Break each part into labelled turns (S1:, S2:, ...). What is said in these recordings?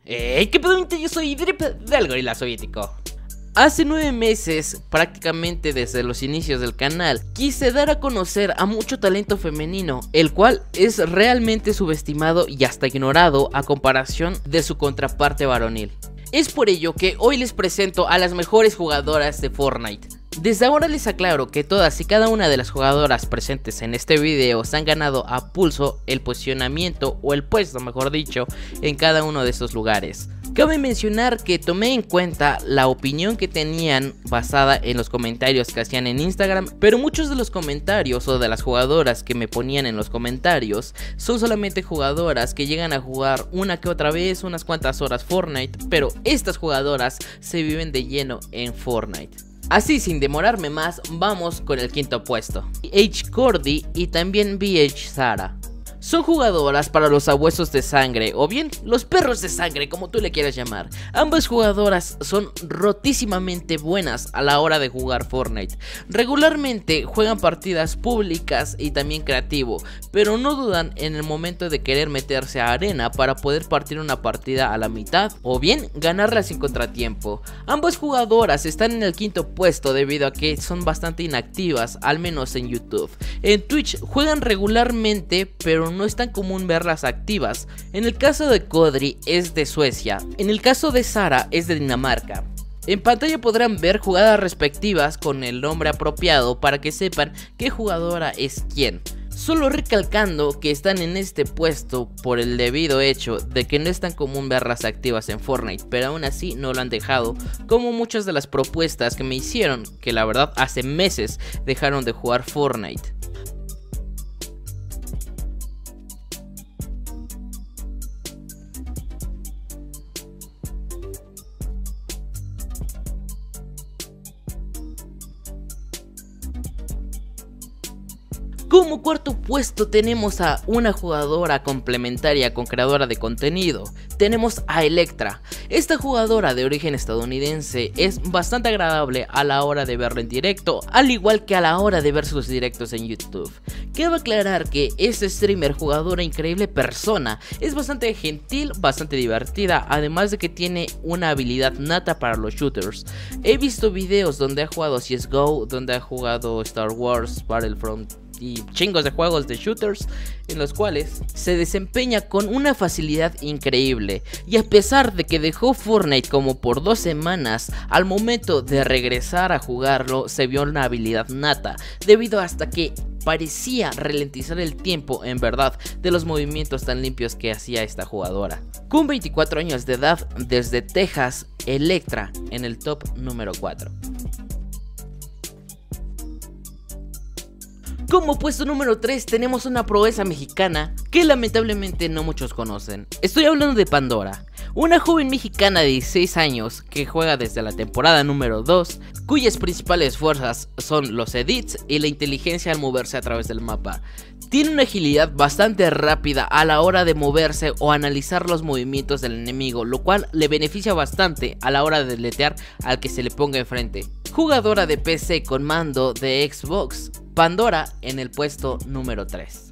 S1: ¡Hey! ¿Qué pedo, gente? Yo soy Drip del Gorila Soviético. Hace 9 meses, prácticamente desde los inicios del canal, quise dar a conocer a mucho talento femenino, el cual es realmente subestimado y hasta ignorado a comparación de su contraparte varonil. Es por ello que hoy les presento a las mejores jugadoras de Fortnite. Desde ahora les aclaro que todas y cada una de las jugadoras presentes en este video se han ganado a pulso el posicionamiento o el puesto, mejor dicho, en cada uno de estos lugares. Cabe mencionar que tomé en cuenta la opinión que tenían basada en los comentarios que hacían en Instagram, pero muchos de los comentarios o de las jugadoras que me ponían en los comentarios son solamente jugadoras que llegan a jugar una que otra vez, unas cuantas horas Fortnite, pero estas jugadoras se viven de lleno en Fortnite. Así, sin demorarme más, vamos con el quinto puesto. H. Cordy y también BH Sara. Son jugadoras para los sabuesos de sangre, o bien los perros de sangre, como tú le quieras llamar. Ambas jugadoras son rotísimamente buenas a la hora de jugar Fortnite. Regularmente juegan partidas públicas y también creativo, pero no dudan en el momento de querer meterse a arena para poder partir una partida a la mitad, o bien ganarla sin contratiempo. Ambas jugadoras están en el quinto puesto debido a que son bastante inactivas, al menos en YouTube. En Twitch juegan regularmente, pero no es tan común verlas activas. En el caso de Cordy es de Suecia, en el caso de Sara es de Dinamarca. En pantalla podrán ver jugadas respectivas con el nombre apropiado para que sepan qué jugadora es quién. Solo recalcando que están en este puesto por el debido hecho de que no es tan común verlas activas en Fortnite, pero aún así no lo han dejado, como muchas de las propuestas que me hicieron, que la verdad hace meses dejaron de jugar Fortnite. Como cuarto puesto tenemos a una jugadora complementaria con creadora de contenido. Tenemos a Electra. Esta jugadora de origen estadounidense es bastante agradable a la hora de verla en directo, al igual que a la hora de ver sus directos en YouTube. Cabe aclarar que este streamer, jugadora, increíble persona, es bastante gentil, bastante divertida, además de que tiene una habilidad nata para los shooters. He visto videos donde ha jugado CSGO, donde ha jugado Star Wars, Battlefront y chingos de juegos de shooters en los cuales se desempeña con una facilidad increíble, y a pesar de que dejó Fortnite como por 2 semanas, al momento de regresar a jugarlo se vio una habilidad nata, debido hasta que parecía ralentizar el tiempo en verdad de los movimientos tan limpios que hacía esta jugadora. Con 24 años de edad, desde Texas, Electra en el top número 4. Como puesto número 3 tenemos una proeza mexicana que lamentablemente no muchos conocen. Estoy hablando de Pandora, una joven mexicana de 16 años que juega desde la temporada número 2, cuyas principales fuerzas son los edits y la inteligencia al moverse a través del mapa. Tiene una agilidad bastante rápida a la hora de moverse o analizar los movimientos del enemigo, lo cual le beneficia bastante a la hora de deletear al que se le ponga enfrente. Jugadora de PC con mando de Xbox, Pandora en el puesto número 3.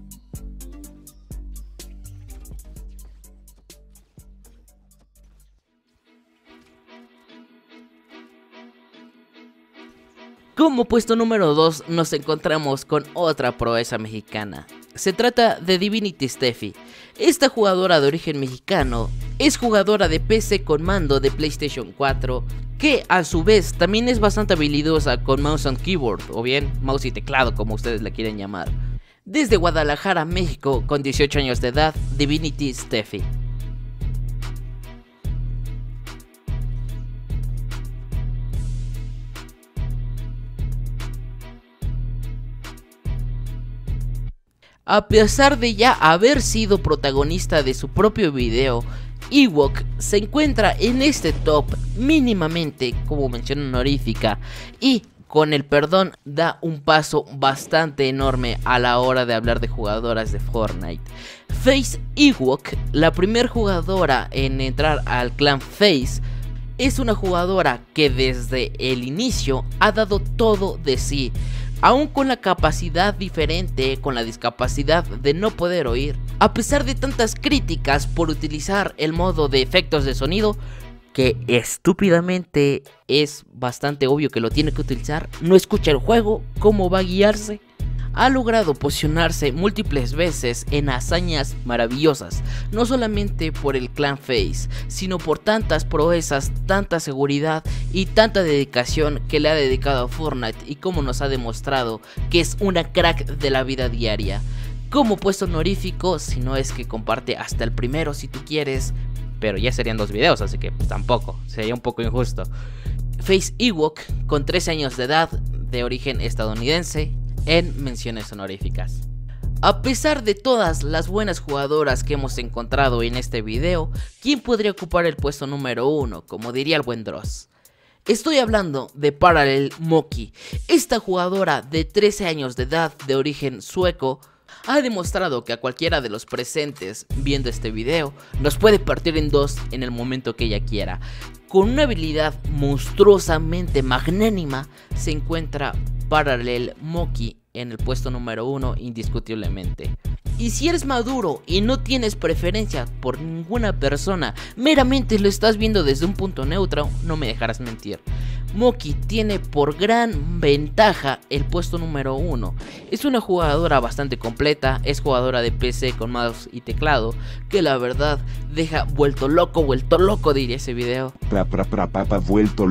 S1: Como puesto número 2 nos encontramos con otra proeza mexicana. Se trata de Divinity Steffi. Esta jugadora de origen mexicano es jugadora de PC con mando de PlayStation 4, que a su vez también es bastante habilidosa con mouse and keyboard, o bien mouse y teclado como ustedes le quieren llamar. Desde Guadalajara, México, con 18 años de edad, Divinity Steffi. A pesar de ya haber sido protagonista de su propio video, Ewok se encuentra en este top mínimamente como mención honorífica y con el perdón da un paso bastante enorme a la hora de hablar de jugadoras de Fortnite. FaZe Ewok, la primer jugadora en entrar al clan FaZe, es una jugadora que desde el inicio ha dado todo de sí. Aún con la capacidad diferente, con la discapacidad de no poder oír, A pesar de tantas críticas por utilizar el modo de efectos de sonido, que estúpidamente es bastante obvio que lo tiene que utilizar, no escucha el juego, cómo va a guiarse. Ha logrado posicionarse múltiples veces en hazañas maravillosas, no solamente por el clan FaZe, sino por tantas proezas, tanta seguridad y tanta dedicación que le ha dedicado a Fortnite, y como nos ha demostrado que es una crack de la vida diaria. Como puesto honorífico, si no es que comparte hasta el primero si tú quieres, pero ya serían 2 videos, así que tampoco, sería un poco injusto. FaZe Ewok, con 13 años de edad, de origen estadounidense, en menciones honoríficas. A pesar de todas las buenas jugadoras que hemos encontrado en este video, ¿quién podría ocupar el puesto número 1, como diría el buen Dross? Estoy hablando de Parallel Monkey. Esta jugadora de 13 años de edad, de origen sueco, ha demostrado que a cualquiera de los presentes viendo este video nos puede partir en 2 en el momento que ella quiera. Con una habilidad monstruosamente magnánima se encuentra Parallel Monkey en el puesto número 1 indiscutiblemente. Y si eres maduro y no tienes preferencia por ninguna persona, meramente lo estás viendo desde un punto neutro, no me dejarás mentir. Monkey tiene por gran ventaja el puesto número 1. Es una jugadora bastante completa, es jugadora de PC con mouse y teclado, que la verdad deja vuelto loco diría ese video.
S2: Vuelto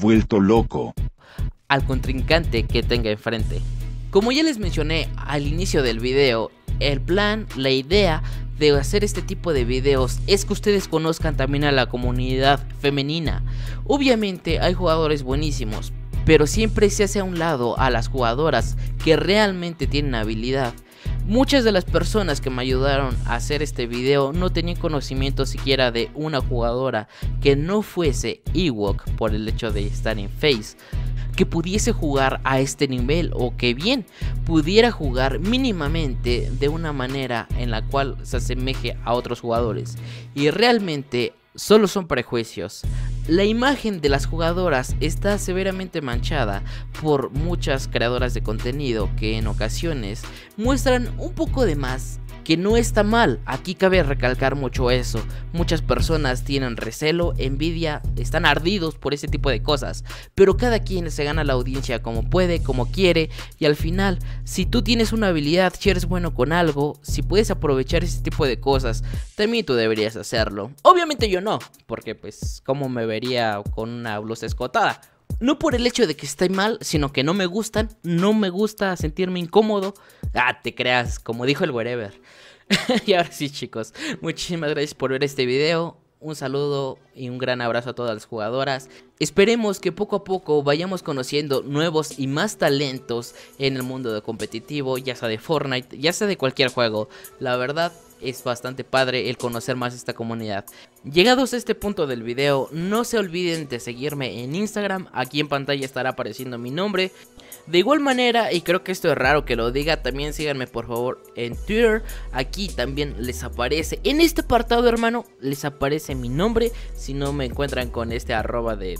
S2: loco.
S1: Al contrincante que tenga enfrente. Como ya les mencioné al inicio del video, el plan, la idea de hacer este tipo de videos es que ustedes conozcan también a la comunidad femenina. Obviamente hay jugadores buenísimos, pero siempre se hace a un lado a las jugadoras que realmente tienen habilidad. Muchas de las personas que me ayudaron a hacer este video no tenían conocimiento siquiera de una jugadora que no fuese Ewok por el hecho de estar en FaZe, que pudiese jugar a este nivel, o que bien pudiera jugar mínimamente de una manera en la cual se asemeje a otros jugadores. Y realmente solo son prejuicios. La imagen de las jugadoras está severamente manchada por muchas creadoras de contenido que en ocasiones muestran un poco de más, que no está mal. Aquí cabe recalcar mucho eso. Muchas personas tienen recelo, envidia, están ardidos por ese tipo de cosas, pero cada quien se gana la audiencia como puede, como quiere, y al final, si tú tienes una habilidad, si eres bueno con algo, si puedes aprovechar ese tipo de cosas, también tú deberías hacerlo. Obviamente yo no, porque pues cómo me vería con una blusa escotada. No por el hecho de que esté mal, sino que no me gustan, no me gusta sentirme incómodo. Te creas, como dijo el wherever. Y ahora sí, chicos, muchísimas gracias por ver este video. Un saludo y un gran abrazo a todas las jugadoras. Esperemos que poco a poco vayamos conociendo nuevos y más talentos en el mundo de competitivo, ya sea de Fortnite, ya sea de cualquier juego. La verdad es bastante padre el conocer más esta comunidad. Llegados a este punto del video, no se olviden de seguirme en Instagram. Aquí en pantalla estará apareciendo mi nombre. De igual manera, y creo que esto es raro que lo diga, también síganme por favor en Twitter. Aquí también les aparece, en este apartado, hermano, les aparece mi nombre. Si no me encuentran con este arroba de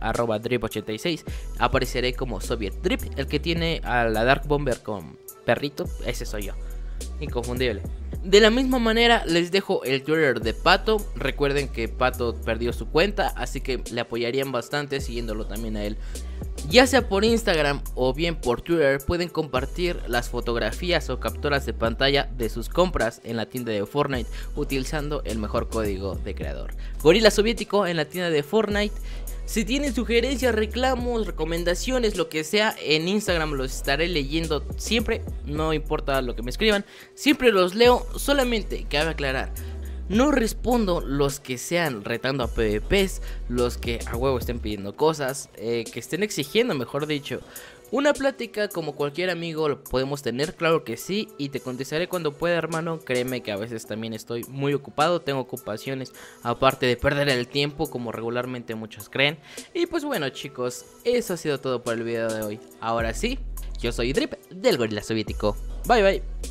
S1: @drip86, apareceré como Soviet Drip. El que tiene a la Dark Bomber con perrito, ese soy yo, inconfundible. De la misma manera les dejo el Twitter de Pato. Recuerden que Pato perdió su cuenta, así que le apoyarían bastante siguiéndolo también a él. Ya sea por Instagram o bien por Twitter, pueden compartir las fotografías o capturas de pantalla de sus compras en la tienda de Fortnite utilizando el mejor código de creador, Gorila Soviético, en la tienda de Fortnite. Si tienen sugerencias, reclamos, recomendaciones, lo que sea, en Instagram los estaré leyendo siempre, no importa lo que me escriban, siempre los leo. Solamente cabe aclarar, no respondo los que sean retando a PvPs, los que a huevo estén pidiendo cosas, que estén exigiendo, mejor dicho. Una plática como cualquier amigo lo podemos tener, claro que sí, y te contestaré cuando pueda, hermano. Créeme que a veces también estoy muy ocupado, tengo ocupaciones aparte de perder el tiempo como regularmente muchos creen. Y pues bueno, chicos, eso ha sido todo por el video de hoy. Ahora sí, yo soy Drip del Gorila Soviético. Bye bye.